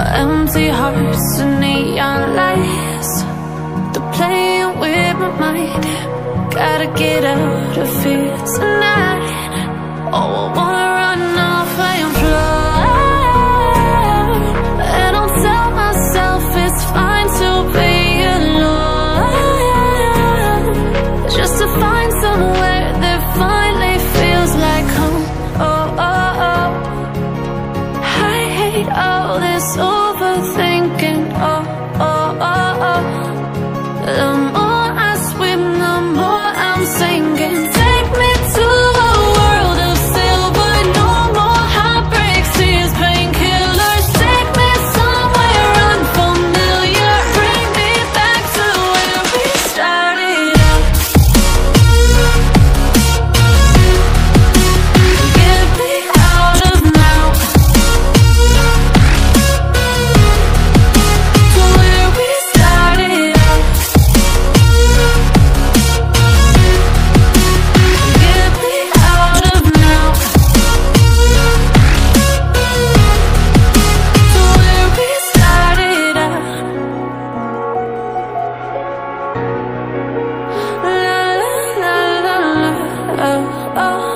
Empty hearts and neon lights, they're playing with my mind. Gotta get out of here tonight. Oh, I wanna run off and fly, and I'll tell myself it's fine to be alone, just to find somewhere that finally feels like home. Oh, oh, oh. I hate all this overthinking. Oh, oh, oh, oh. The more I swim, the more I'm sinking. Take me to a world of silver. No more heartbreaks, tears, painkillers. Take me somewhere unfamiliar. Bring me back to where we started out. Get me out of now, to where we started out. Get me out of now, to where we started out. La la la la la, oh, oh.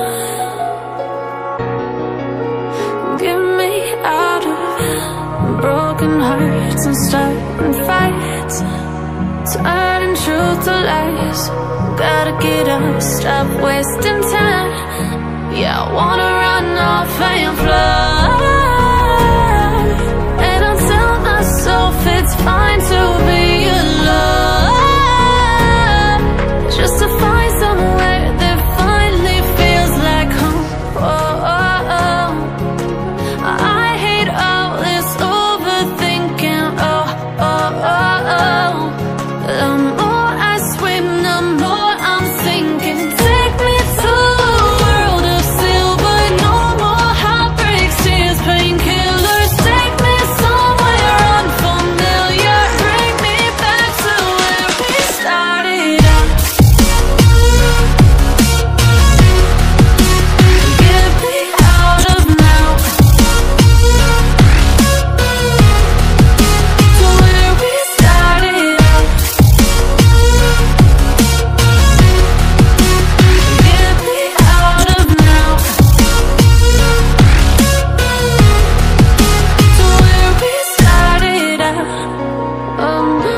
Get me out of broken hearts and starting fights, turning truth to lies. Gotta get up, stop wasting time. Yeah, I wanna run off and fly, and I'll tell myself it's fine to be alone, just to find somewhere that finally feels like home. Oh, oh, oh. I hate all this overthinking. Oh, oh, oh, oh. The more I swim, the more I'm sinking. Take me to a world of silver. No more heartbreaks, tears, painkillers. Take me somewhere unfamiliar. Bring me back to where we started out. Get me out of now, to where we started out. Get me out of now, to where we started out. Oh, no.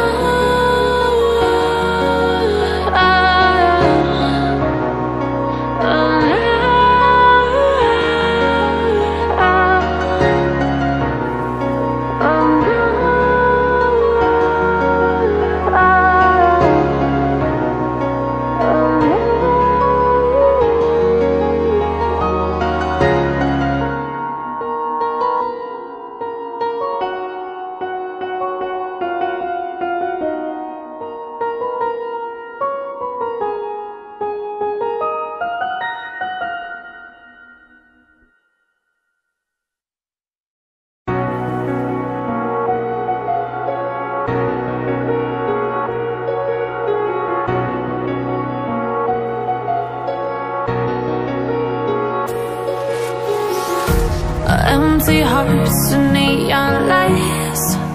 Empty hearts and neon lights,